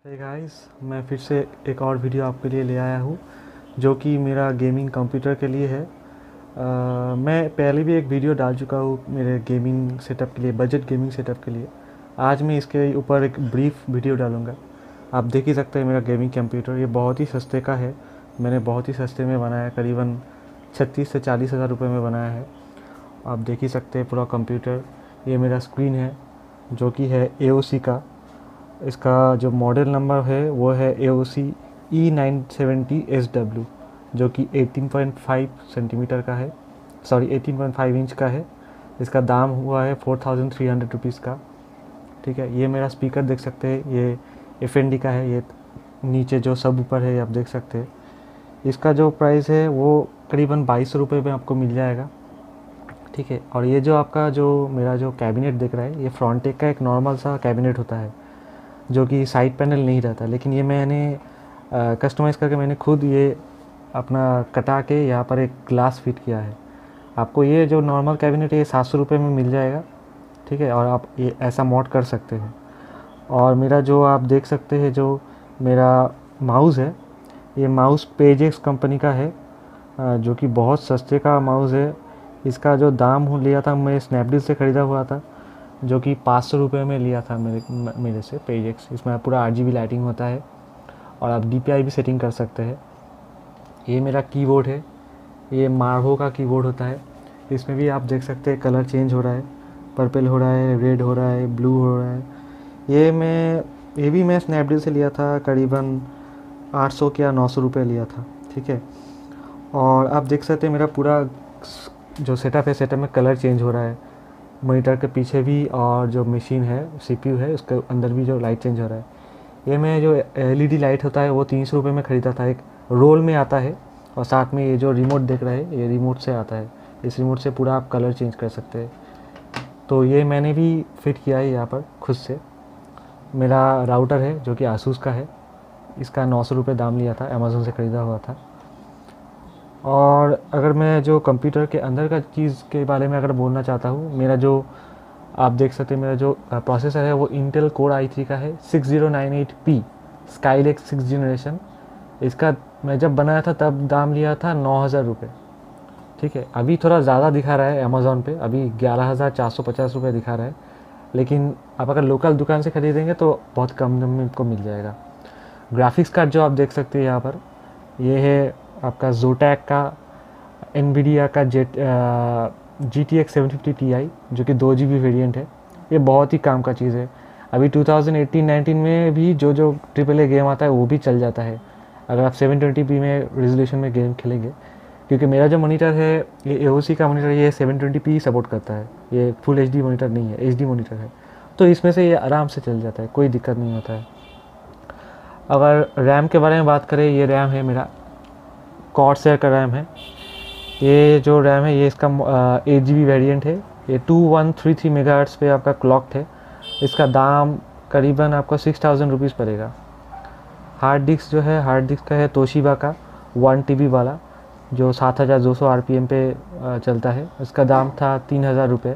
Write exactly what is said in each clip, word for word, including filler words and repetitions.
Hey guys, मैं फिर से एक और वीडियो आपके लिए ले आया हूँ जो कि मेरा गेमिंग कंप्यूटर के लिए है। अ, मैं पहले भी एक वीडियो डाल चुका हूँ मेरे गेमिंग सेटअप के लिए, बजट गेमिंग सेटअप के लिए। आज मैं इसके ऊपर एक ब्रीफ वीडियो डालूँगा। आप देख ही सकते हैं मेरा गेमिंग कंप्यूटर, ये बहुत ही सस्ते का है। मैंने बहुत ही सस्ते में बनाया है, करीबन छत्तीस से चालीस हज़ार रुपये में बनाया है। आप देख ही सकते हैं पूरा कंप्यूटर। ये मेरा स्क्रीन है जो कि है ए ओ सी का। इसका जो मॉडल नंबर है वो है A O C E nine seventy S W, जो कि एटीन पॉइंट फाइव सेंटीमीटर का है, sorry eighteen point five inch का है। इसका दाम हुआ है four thousand three hundred rupees का। ठीक है, ये मेरा स्पीकर देख सकते हैं, ये एफ एन डी का है। ये नीचे जो सब ऊपर है ये आप देख सकते हैं। इसका जो प्राइस है वो करीबन बाईस सौ रुपये में आपको मिल जाएगा। ठीक है, और ये जो आपका जो मेरा जो कैबिनेट दिख रहा है, ये फ्रंटेक का एक नॉर्मल सा कैबिनेट होता है जो कि साइड पैनल नहीं रहता, लेकिन ये मैंने कस्टमाइज़ करके मैंने खुद ये अपना कटा के यहाँ पर एक ग्लास फिट किया है। आपको ये जो नॉर्मल कैबिनेट है ये सात सौ रुपये में मिल जाएगा। ठीक है, और आप ये ऐसा मॉड कर सकते हैं। और मेरा जो आप देख सकते हैं जो मेरा माउस है, ये माउस पेजेक्स कंपनी का है, जो कि बहुत सस्ते का माउस है। इसका जो दाम हो लिया था, मैं स्नैपडील से ख़रीदा हुआ था, जो कि पाँच सौ रुपये में लिया था मेरे मेरे से पेजेक्स। इसमें पूरा आर जी बी लाइटिंग होता है और आप डी पी आई भी सेटिंग कर सकते हैं। ये मेरा कीबोर्ड है, ये मार्वो का कीबोर्ड होता है। इसमें भी आप देख सकते हैं कलर चेंज हो रहा है, पर्पल हो रहा है, रेड हो रहा है, ब्लू हो रहा है। ये मैं ये भी मैं स्नैपडील से लिया था, करीबन आठ सौ या नौ सौ रुपये लिया था। ठीक है, और आप देख सकते हैं मेरा पूरा जो सेटअप है, सेटअप में कलर चेंज हो रहा है। मॉनिटर के पीछे भी और जो मशीन है सी पी यू है उसके अंदर भी जो लाइट चेंज हो रहा है। ये मैं जो एल ई डी लाइट होता है वो तीन सौ रुपये में ख़रीदा था, एक रोल में आता है। और साथ में ये जो रिमोट देख रहे हैं, ये रिमोट से आता है। इस रिमोट से पूरा आप कलर चेंज कर सकते हैं। तो ये मैंने भी फिट किया है यहाँ पर खुद से। मेरा राउटर है जो कि आसूस का है, इसका नौ सौ रुपये दाम लिया था, अमेज़ोन से ख़रीदा हुआ था। और अगर मैं जो कंप्यूटर के अंदर का चीज़ के बारे में अगर बोलना चाहता हूँ, मेरा जो आप देख सकते हैं मेरा जो प्रोसेसर है वो इंटेल कोर आई थ्री का है, six zero nine eight P Skylake six generation. इसका मैं जब बनाया था तब दाम लिया था नौ हज़ार रुपये। ठीक है, अभी थोड़ा ज़्यादा दिखा रहा है अमेज़ॉन पे, अभी ग्यारह हज़ार चार सौ पचास रुपये दिखा रहा है, लेकिन आप अगर लोकल दुकान से ख़रीदेंगे तो बहुत कम दाम में आपको मिल जाएगा। ग्राफिक्स कार्ड जो आप देख सकते हैं यहाँ पर, ये है आपका जोटैक का एनवीडिया का जेट G T X seven fifty T I, जो कि दो जी बी वेरियंट है। ये बहुत ही काम का चीज़ है। अभी टू थाउजेंड एटीन नाइनटीन में भी जो जो ट्रिपल ए गेम आता है वो भी चल जाता है अगर आप सेवन ट्वेंटी पी में रेजोल्यूशन में गेम खेलेंगे। क्योंकि मेरा जो मॉनिटर है ये ए ओ सी का मॉनिटर, ये सेवन ट्वेंटी पी सपोर्ट करता है। ये फुल एच डी मॉनिटर नहीं है, एच डी मॉनिटर है, तो इसमें से ये आराम से चल जाता है, कोई दिक्कत नहीं होता है। अगर रैम के बारे में बात करें, ये रैम है मेरा कॉर्सर का रैम है। ये जो रैम है ये इसका एट जी बी वेरियंट है। ये two one three three mega hertz पे आपका क्लॉक्ड है। इसका दाम करीबन आपको सिक्स थाउजेंड रुपीज़ पड़ेगा। हार्ड डिस्क जो है, हार्ड डिस्क का है तोशिबा का वन टी बी वाला, जो सात हज़ार दो सौ आर पी एम पे चलता है। इसका दाम था तीन हज़ार रुपये।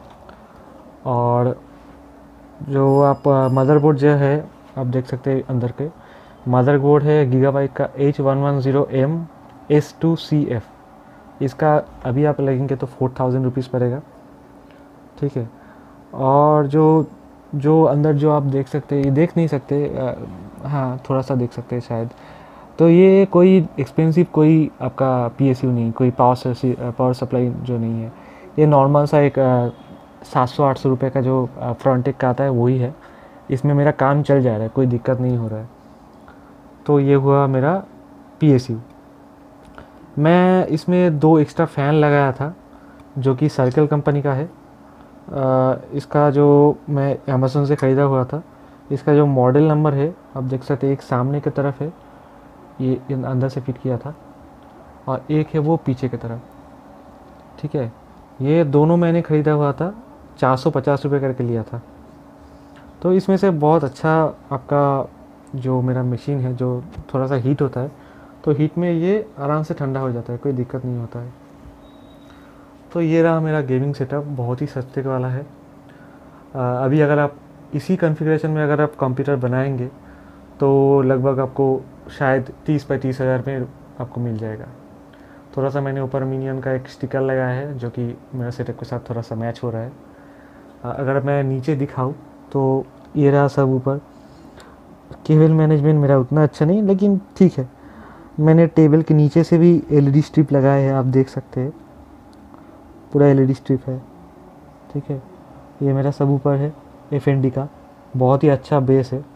और जो आप मदरबोर्ड जो है आप देख सकते हैं अंदर के मदरबोर्ड है गीगाबाइट का H one one zero M S two C F. इसका अभी आप लगेंगे तो फोर थाउजेंड रुपीज़ पड़ेगा। ठीक है, और जो जो अंदर जो आप देख सकते हैं, ये देख नहीं सकते, आ, हाँ थोड़ा सा देख सकते हैं शायद। तो ये कोई एक्सपेंसिव कोई आपका पी एस यू नहीं, कोई पावर पावर सप्लाई जो नहीं है। ये नॉर्मल सा एक सात सौ आठ सौ रुपये का जो फ्रंटेक का आता है वही है। इसमें मेरा काम चल जा रहा है, कोई दिक्कत नहीं हो रहा है। तो ये हुआ मेरा पी एस यू। मैं इसमें दो एक्स्ट्रा फ़ैन लगाया था जो कि सर्कल कंपनी का है। आ, इसका जो मैं अमेज़न से ख़रीदा हुआ था, इसका जो मॉडल नंबर है आप देख सकते हैं, एक सामने की तरफ है, ये अंदर से फिट किया था, और एक है वो पीछे की तरफ। ठीक है, ये दोनों मैंने ख़रीदा हुआ था, चार सौ पचास रुपये करके लिया था। तो इसमें से बहुत अच्छा आपका जो मेरा मशीन है जो थोड़ा सा हीट होता है, तो हीट में ये आराम से ठंडा हो जाता है, कोई दिक्कत नहीं होता है। तो ये रहा मेरा गेमिंग सेटअप, बहुत ही सस्ते वाला है। आ, अभी अगर आप इसी कॉन्फ़िगरेशन में अगर आप कंप्यूटर बनाएंगे तो लगभग आपको शायद तीस पैंतीस हज़ार में आपको मिल जाएगा। थोड़ा सा मैंने ऊपर मिनियन का एक स्टिकर लगाया है जो कि मेरा सेटअप के साथ थोड़ा सा मैच हो रहा है। अगर मैं नीचे दिखाऊं तो ये रहा सब ऊपर। केबल मैनेजमेंट मेरा उतना अच्छा नहीं, लेकिन ठीक है। मैंने टेबल के नीचे से भी एलईडी स्ट्रिप लगाए हैं, आप देख सकते हैं, पूरा एलईडी स्ट्रिप है, ठीक है। ये मेरा सब ऊपर है एफएनडी का, बहुत ही अच्छा बेस है।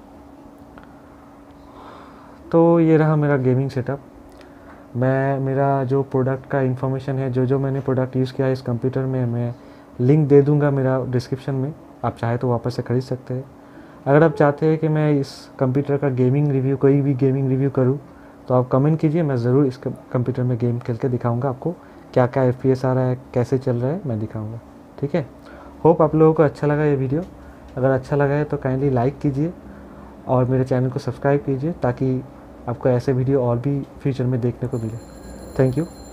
तो ये रहा मेरा गेमिंग सेटअप। मैं मेरा जो प्रोडक्ट का इन्फॉर्मेशन है, जो जो मैंने प्रोडक्ट यूज़ किया है इस कंप्यूटर में, मैं लिंक दे दूंगा मेरा डिस्क्रिप्शन में, आप चाहे तो वापस से ख़रीद सकते हैं। अगर आप चाहते हैं कि मैं इस कंप्यूटर का गेमिंग रिव्यू, कोई भी गेमिंग रिव्यू करूं, तो आप कमेंट कीजिए, मैं ज़रूर इस कंप्यूटर में गेम खेल के दिखाऊंगा आपको क्या क्या एफपीएस आ रहा है, कैसे चल रहा है, मैं दिखाऊंगा, ठीक है। होप आप लोगों को अच्छा लगा ये वीडियो। अगर अच्छा लगा है तो काइंडली लाइक कीजिए और मेरे चैनल को सब्सक्राइब कीजिए ताकि आपको ऐसे वीडियो और भी फ्यूचर में देखने को मिले। Thank you.